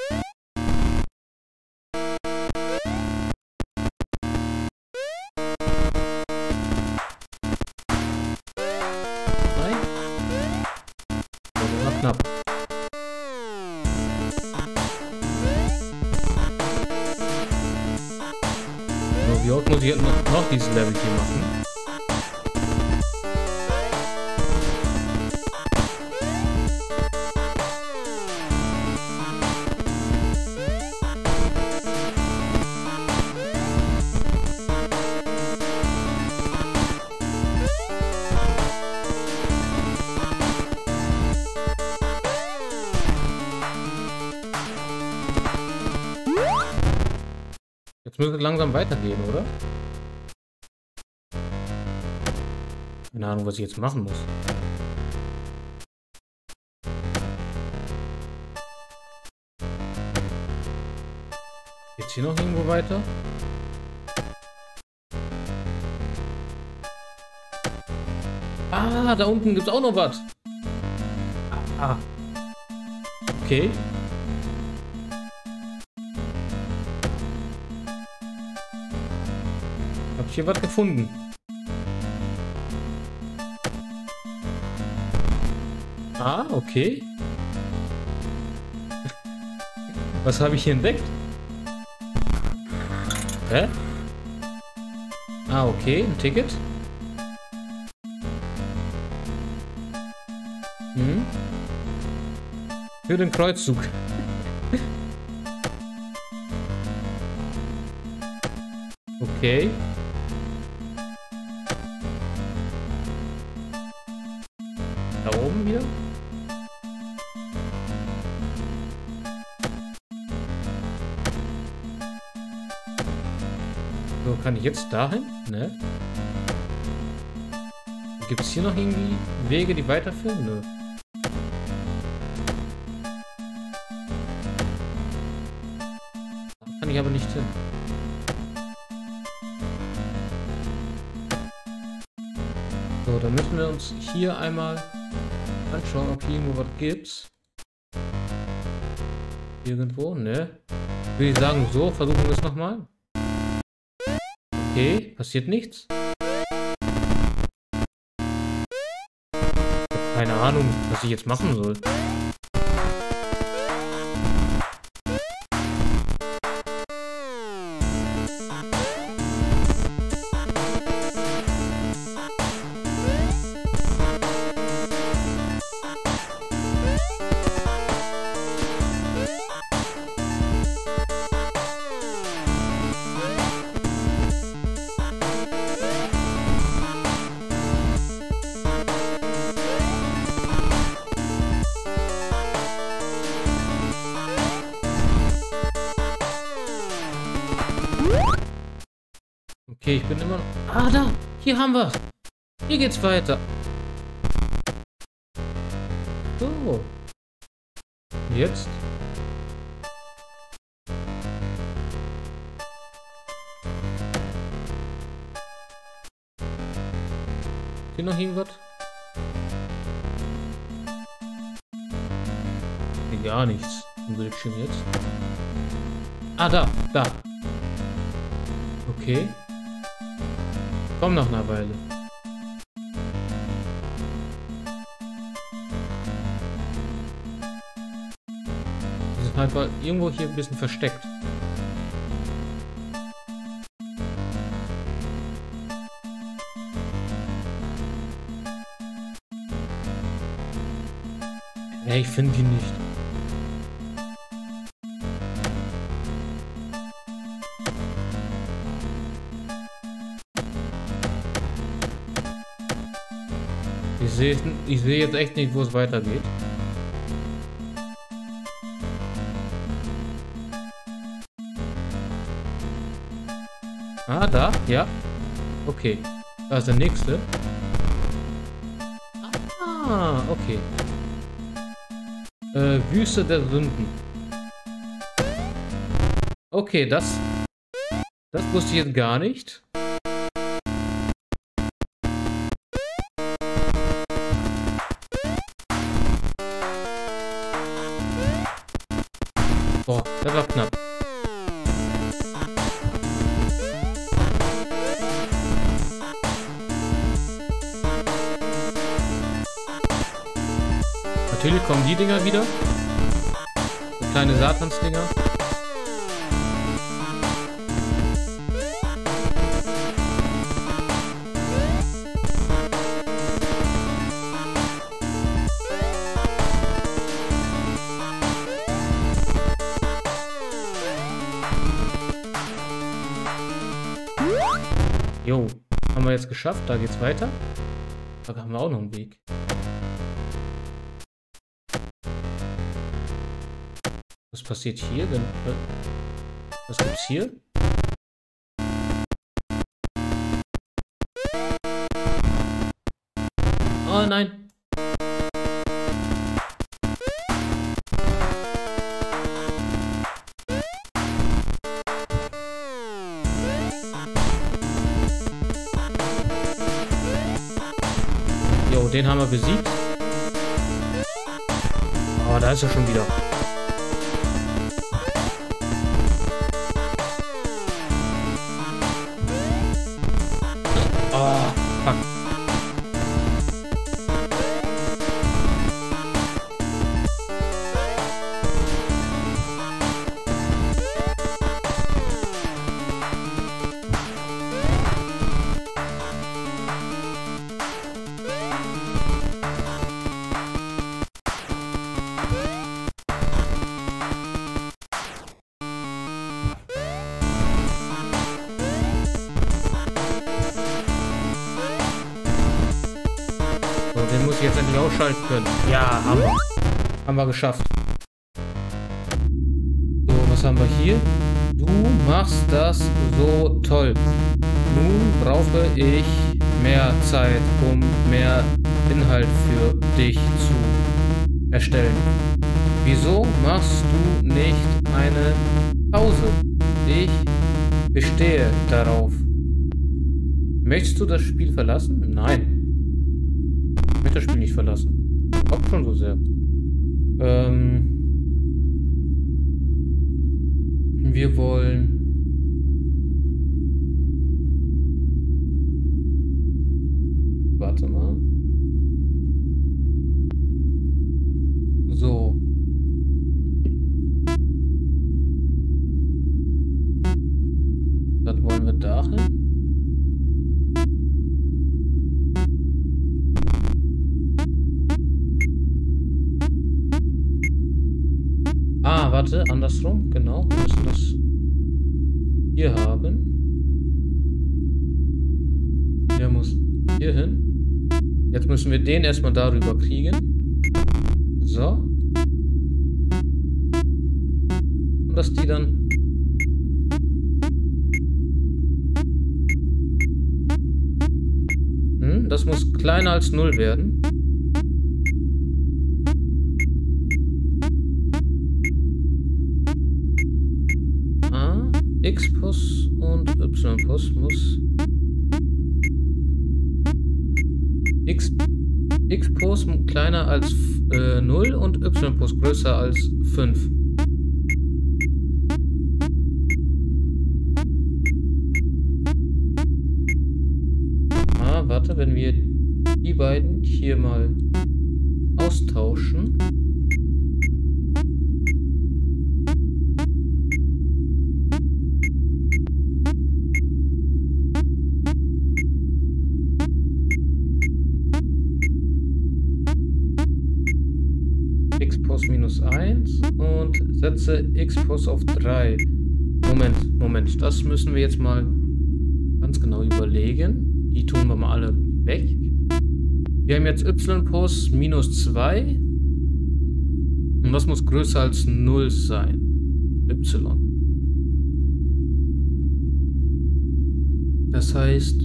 Nein. Das war knapp. So, wie oft muss ich jetzt noch dieses Level hier machen? Jetzt müsste es langsam weitergehen, oder? Keine Ahnung, was ich jetzt machen muss. Geht's hier noch irgendwo weiter? Ah, da unten gibt's auch noch was. Ah. Okay. Hab ich hier was gefunden? Ah, okay. Was habe ich hier entdeckt? Hä? Ah, okay, ein Ticket. Hm. Für den Kreuzzug. Okay. Da oben wieder? So, kann ich jetzt dahin? Ne? Gibt es hier noch irgendwie Wege, die weiterführen? Nö. Da kann ich aber nicht hin. So, dann müssen wir uns hier einmal anschauen, ob hier irgendwo was gibt. Irgendwo, ne? Würde ich sagen, so, versuchen wir es nochmal. Okay, passiert nichts. Keine Ahnung, was ich jetzt machen soll. Okay, ich bin immer noch... Ah, da! Hier haben wir. Hier geht's weiter. So. Jetzt? Hier noch irgendwas? Hier gar nichts im Bildschirm jetzt. Ah, da! Okay. Komm nach einer Weile. Die sind einfach irgendwo hier ein bisschen versteckt. Ich finde die nicht. Ich sehe jetzt echt nicht, wo es weitergeht. Ah, da, ja. Okay. Da ist der nächste. Ah, okay. Wüste der Sünden. Okay, das wusste ich jetzt gar nicht. Boah, das war knapp. Natürlich kommen die Dinger wieder. So kleine Satansdinger. Jo, haben wir jetzt geschafft. Da geht's weiter. Da haben wir auch noch einen Weg. Was passiert hier denn? Was gibt's hier? Oh nein! Jo, den haben wir besiegt. Oh, da ist er schon wieder. Oh, fuck. Den muss ich jetzt endlich ausschalten können. Ja, haben wir. Haben wir geschafft. So, was haben wir hier? Du machst das so toll. Nun brauche ich mehr Zeit, um mehr Inhalt für dich zu erstellen. Wieso machst du nicht eine Pause? Ich bestehe darauf. Möchtest du das Spiel verlassen? Nein. Ich möchte das Spiel nicht verlassen. Kommt schon so sehr. Wir wollen... Warte mal. So. Das wollen wir dahin. Ah, warte, andersrum, genau. Wir müssen das hier haben. Der muss hier hin. Jetzt müssen wir den erstmal darüber kriegen. So. Und dass die dann... das muss kleiner als 0 werden. X-Pos und Y-Pos muss X-Pos kleiner als 0 und Y-Pos größer als 5. Warte, wenn wir die beiden hier mal austauschen. X-Pos minus 1 und setze X-Pos auf 3. Moment, das müssen wir jetzt mal ganz genau überlegen. Die tun wir mal alle weg. Wir haben jetzt Y-Pos minus 2. Und das muss größer als 0 sein. Y. Das heißt...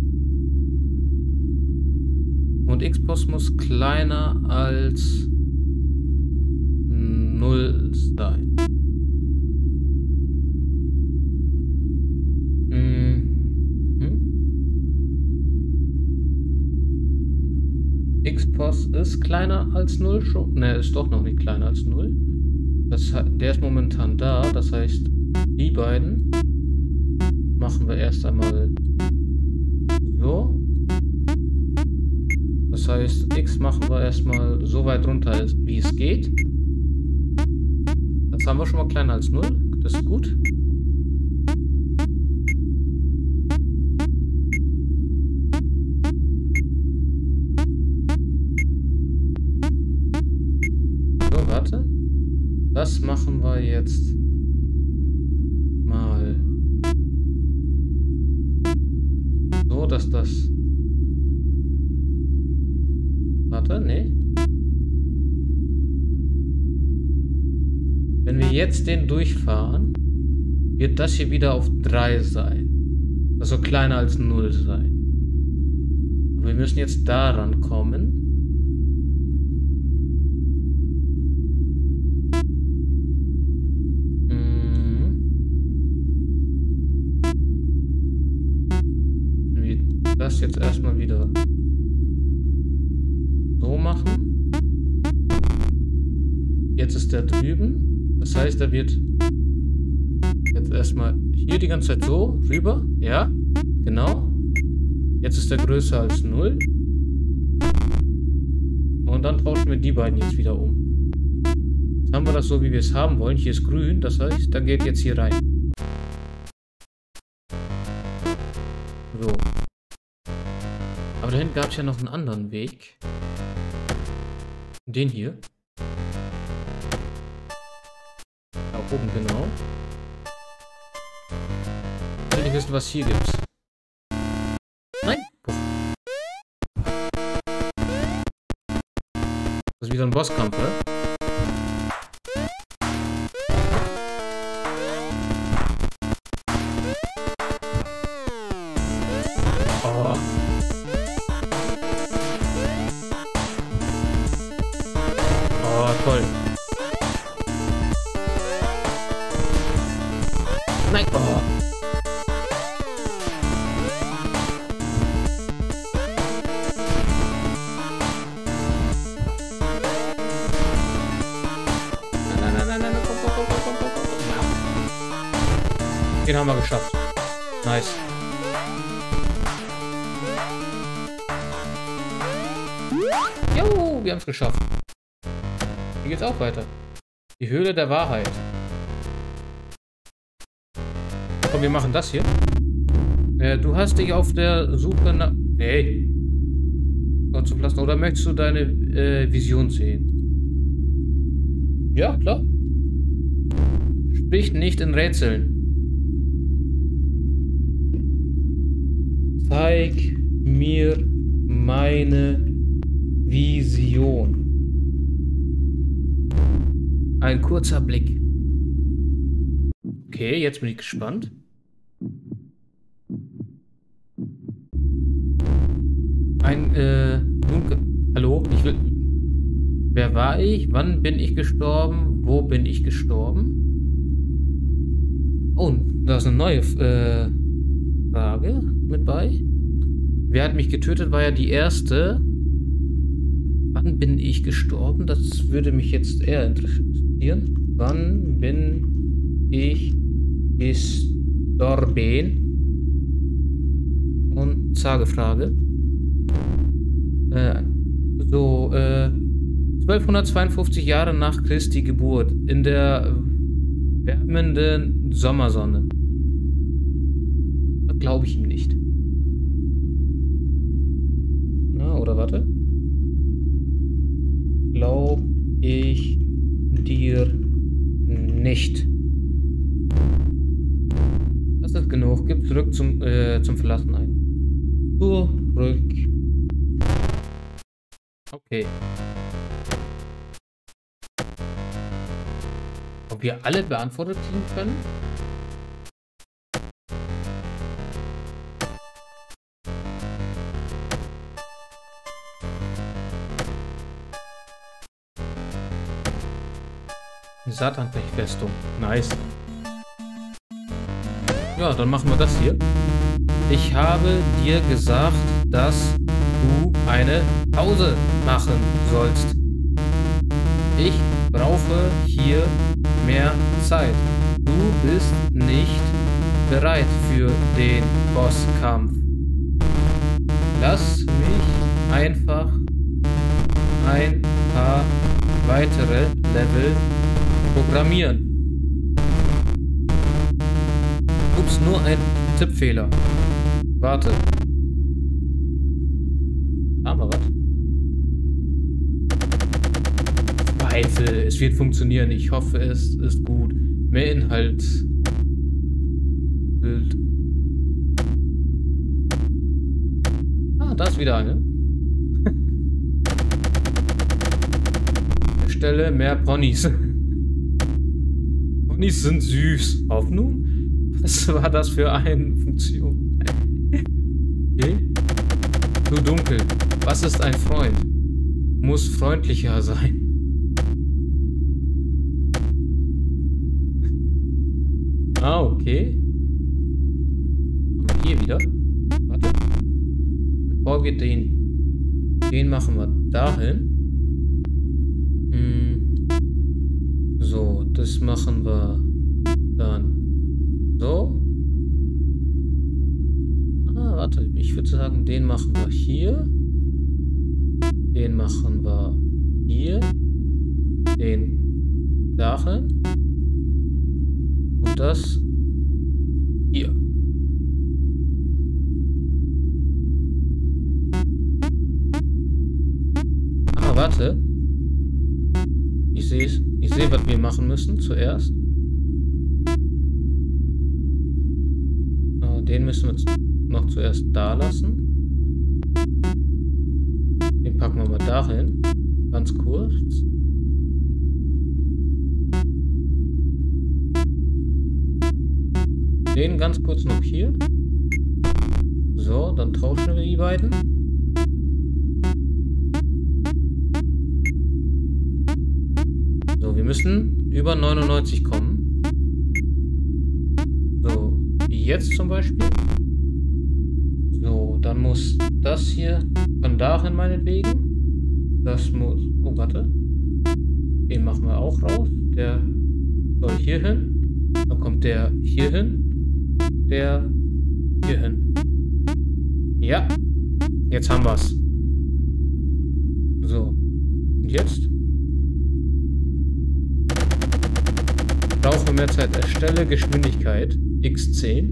Und X-Pos muss kleiner als 0 sein. X-Pos ist kleiner als 0 schon. Ne, ist doch noch nicht kleiner als 0. Das der ist momentan da. Das heißt, die beiden machen wir erst einmal so. Das heißt, X machen wir erstmal so weit runter, wie es geht. Das haben wir schon mal kleiner als 0. Das ist gut. So, warte. Das machen wir jetzt mal so, dass das... Warte, nee. Wenn wir jetzt den durchfahren, wird das hier wieder auf 3 sein. Also kleiner als 0 sein. Aber wir müssen jetzt daran kommen. Wenn wir das jetzt erstmal wieder so machen. Jetzt ist der drüben. Das heißt, er wird jetzt erstmal hier die ganze Zeit so rüber. Ja, genau. Jetzt ist er größer als 0. Und dann tauschen wir die beiden jetzt wieder um. Jetzt haben wir das so, wie wir es haben wollen. Hier ist grün, das heißt, dann geht jetzt hier rein. So. Aber da hinten gab es ja noch einen anderen Weg. Den hier. Da oben, genau. Ich will nicht wissen, was hier gibt's. Nein! Puff. Das ist wieder ein Bosskampf, oder? Oh. Oh, toll. Nein. Oh. Nein, komm. Ja. Den haben wir geschafft. Nice. Jo, wir haben es geschafft. Hier geht's auch weiter. Die Höhle der Wahrheit. Komm, wir machen das hier. Du hast dich auf der Suche nach... Hey. Gott zu lassen. Oder möchtest du deine Vision sehen? Ja, klar. Sprich nicht in Rätseln. Zeig mir meine Vision. Ein kurzer Blick. Okay, jetzt bin ich gespannt. Hallo, ich will... Wer war ich? Wann bin ich gestorben? Wo bin ich gestorben? Oh, da ist eine neue Frage mit bei. Wer hat mich getötet? War ja die erste. Wann bin ich gestorben? Das würde mich jetzt eher interessieren. Wann bin ich gestorben? Und Zagefrage. 1252 Jahre nach Christi Geburt in der wärmenden Sommersonne. Das glaube ich ihm nicht. Na, oder warte. Glaub ich dir nicht. Das ist genug. Gib zurück zum Verlassen ein. Zurück. Okay. Ob wir alle beantwortet kriegen können? Satan-Festung. Nice. Ja, dann machen wir das hier. Ich habe dir gesagt, dass du eine Pause machen sollst. Ich brauche hier mehr Zeit. Du bist nicht bereit für den Bosskampf. Lass mich einfach ein paar weitere Level programmieren. Ups, nur ein Tippfehler. Warte. Haben wir was? Zweifel, es wird funktionieren. Ich hoffe, es ist gut. Mehr Inhalt. Bild. Ah, da ist wieder eine. Erstelle mehr Ponys. Ponys sind süß. Hoffnung? Was war das für eine Funktion? Okay. Zu dunkel. Was ist ein Freund? Muss freundlicher sein. Ah, okay. Haben wir hier wieder. Warte. Bevor wir den machen wir dahin. So, das machen wir dann so. Ah, warte, ich würde sagen, den machen wir hier. Den machen wir hier. Den dahin. Und das hier. Ah, warte. Ich sehe, was wir machen müssen zuerst. Den müssen wir noch zuerst da lassen. Den packen wir mal dahin. Ganz kurz. Den ganz kurz noch hier. So, dann tauschen wir die beiden. So, wir müssen über 99 kommen. So, wie jetzt zum Beispiel. So, dann muss das hier von dahin meinetwegen. Das muss... Oh, warte. Den machen wir auch raus. Der soll hier hin. Dann kommt der hier hin. Der hier hin. Ja. Jetzt haben wir's. So. Und jetzt? Brauchen wir mehr Zeit. Erstelle Geschwindigkeit. X10.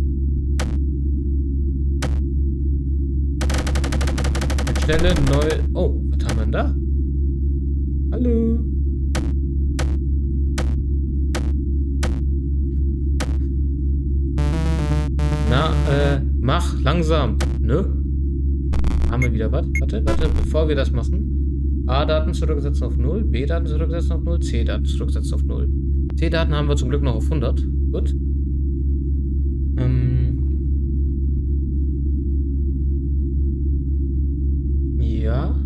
Erstelle neue... Oh, was haben wir denn da? Hallo. Na, mach langsam, ne? Haben wir wieder was? Warte, bevor wir das machen. A-Daten zurücksetzen auf 0, B-Daten zurücksetzen auf 0, C-Daten zurücksetzen auf 0. C-Daten haben wir zum Glück noch auf 100. Gut. Ja.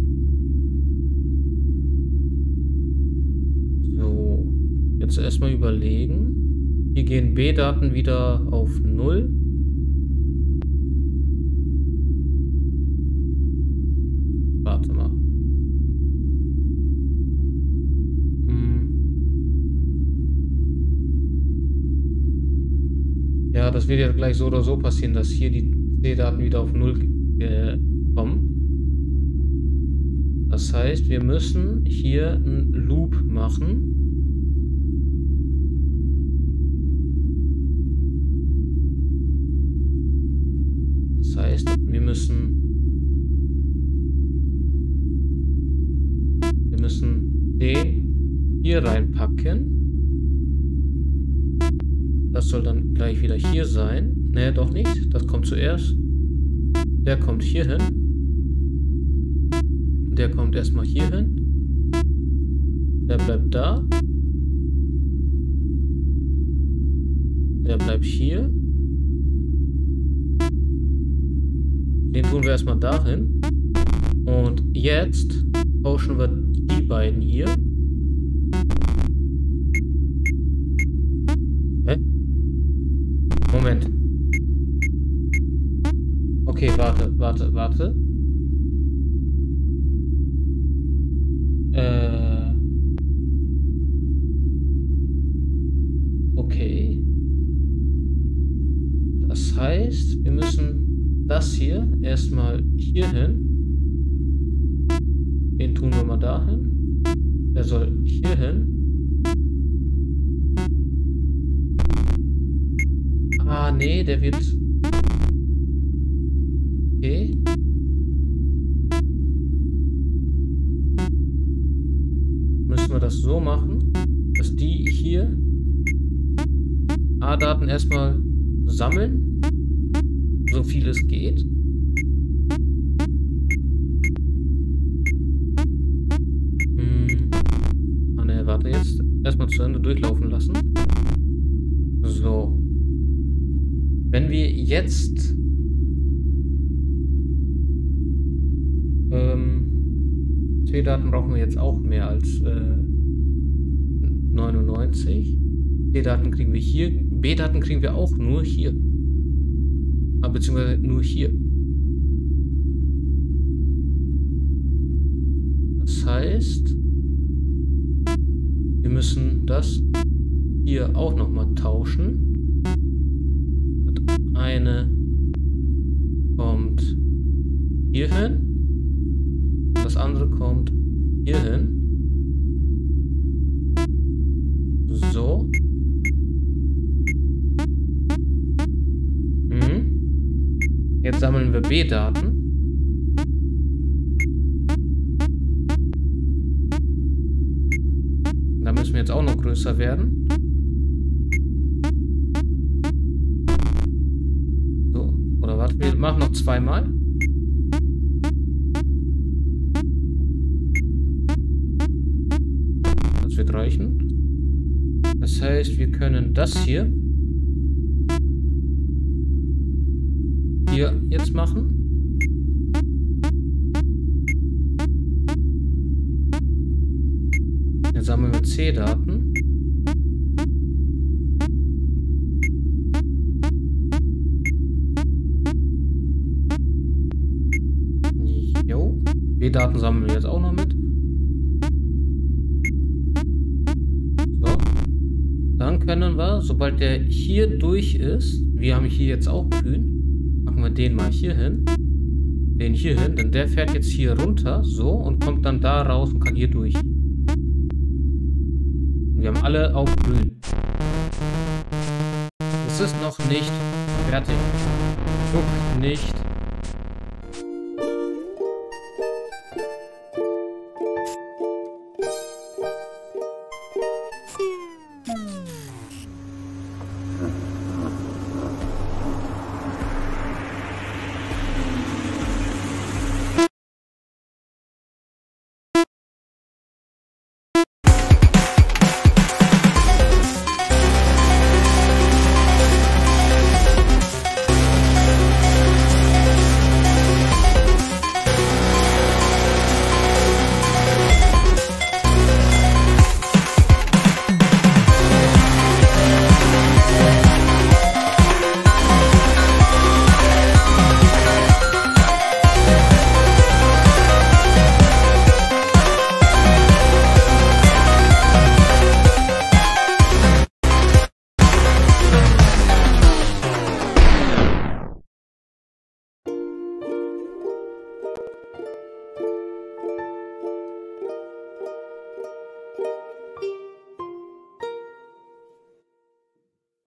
So. Jetzt erstmal überlegen. Hier gehen B-Daten wieder auf 0. Warte mal. Ja, das wird ja gleich so oder so passieren, dass hier die C-Daten wieder auf 0 kommen. Das heißt, wir müssen hier einen Loop machen. Das heißt, wir müssen den hier reinpacken. Das soll dann gleich wieder hier sein. Ne, doch nicht. Das kommt zuerst. Der kommt hier hin. Der kommt erstmal hier hin. Der bleibt da. Der bleibt hier. Den tun wir erstmal dahin. Und jetzt tauschen wir die beiden hier. Hä? Moment. Okay, warte. das hier erstmal hier hin. Den tun wir mal dahin. Der soll hier hin. Ah, nee, der wird... Okay. Müssen wir das so machen, dass die hier A-Daten erstmal sammeln, so viel es geht. Ah ne, warte, jetzt erstmal zu Ende durchlaufen lassen. So. Wenn wir jetzt C-Daten brauchen wir jetzt auch mehr als 99. C-Daten kriegen wir hier. B-Daten kriegen wir auch nur hier. Beziehungsweise nur hier. Das heißt, wir müssen das hier auch nochmal tauschen. Das eine kommt hier hin. Das andere kommt hier hin. So. Jetzt sammeln wir B-Daten. Da müssen wir jetzt auch noch größer werden. So, oder warte, wir machen noch zweimal. Das wird reichen. Das heißt, wir können das hier jetzt machen. Jetzt sammeln wir C-Daten. Jo. B-Daten sammeln wir jetzt auch noch mit. So. Dann können wir, sobald der hier durch ist, wir haben hier jetzt auch grün, machen wir den mal hier hin. Den hier hin, denn der fährt jetzt hier runter, so, und kommt dann da raus und kann hier durch. Und wir haben alle auf grün. Es ist noch nicht fertig. Guck nicht